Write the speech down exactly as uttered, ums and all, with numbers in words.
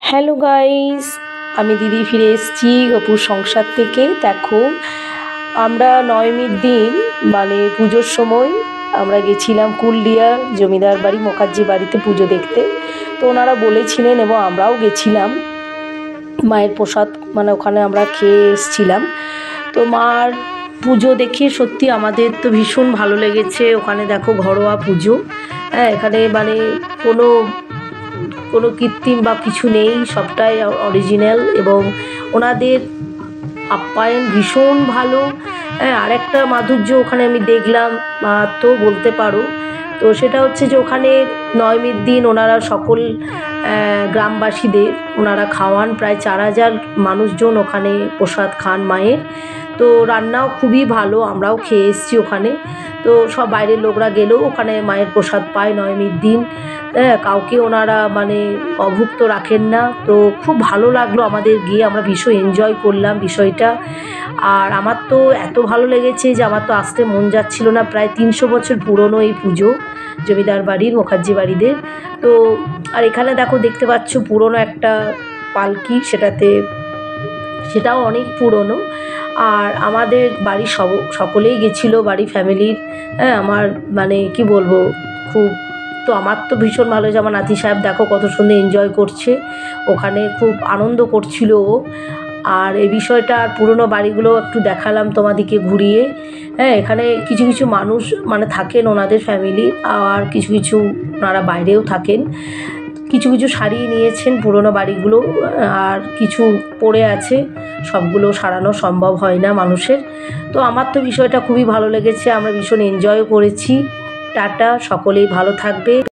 Hello guys, আমি দিদি ফিরে এসেছি অপুর সংসার থেকে। দেখো, আমরা নবমীর দিন মানে পুজোর সময় আমরা গেছিলাম কুলডিয়া জমিদার বাড়ি মুখার্জি বাড়িতে পুজো দেখতে। তো ওনারা বলেছিলেন এবং আমরাও গেছিলাম মায়ের প্রসাদ, মানে ওখানে আমরা খেয়ে এসেছিলাম। তো মার পুজো দেখে সত্যি আমাদের তো ভীষণ ভালো লেগেছে। ওখানে দেখো ঘরোয়া পুজো, হ্যাঁ, এখানে মানে কোনো কোনো কৃত্রিম বা কিছু নেই, সবটাই অরিজিনাল এবং ওনাদের আপ্যায়ন ভীষণ ভালো। হ্যাঁ, আরেকটা মাধুর্য ওখানে আমি দেখলাম তো বলতে পারো, তো সেটা হচ্ছে যে ওখানে নবমীর দিন ওনারা সকল গ্রামবাসীদের ওনারা খাওয়ান, প্রায় চার হাজার মানুষজন ওখানে প্রসাদ খান মায়ের। তো রান্নাও খুবই ভালো, আমরাও খেয়ে এসেছি ওখানে। তো সব বাইরের লোকরা গেলেও ওখানে মায়ের প্রসাদ পায় নবমীর দিন। হ্যাঁ, কাউকে ওনারা মানে অভুক্ত রাখেন না। তো খুব ভালো লাগলো আমাদের গিয়ে, আমরা ভীষণ এনজয় করলাম বিষয়টা। আর আমার তো এত ভালো লেগেছে যে আমার তো আসতে মন যাচ্ছিল না। প্রায় তিনশো বছর পুরনো এই পুজো জমিদার বাড়ির মুখার্জি বাড়িদের। তো আর এখানে দেখো দেখতে পাচ্ছ পুরনো একটা পালকি, সেটাতে সেটাও অনেক পুরনো। আর আমাদের বাড়ির সব সকলেই গেছিলো, বাড়ি ফ্যামিলির। হ্যাঁ, আমার মানে কি বলবো, খুব তো আমার তো ভীষণ ভালো হয়েছে। আমার নাতি সাহেব দেখো কত সুন্দর এনজয় করছে ওখানে, খুব আনন্দ করছিল ও। আর এই বিষয়টা আর পুরনো বাড়িগুলো একটু দেখালাম তোমাদেরকে ঘুরিয়ে। হ্যাঁ, এখানে কিছু কিছু মানুষ মানে থাকেন ওনাদের ফ্যামিলি, আর কিছু কিছু ওনারা বাইরেও থাকেন। কিছু কিছু সারিয়ে নিয়েছেন পুরনো বাড়িগুলো, আর কিছু পড়ে আছে, সবগুলো সারানো সম্ভব হয় না মানুষের। তো আমার তো বিষয়টা খুবই ভালো লেগেছে, আমরা ভীষণ এনজয় করেছি। টাটা, সকলেই ভালো থাকবে।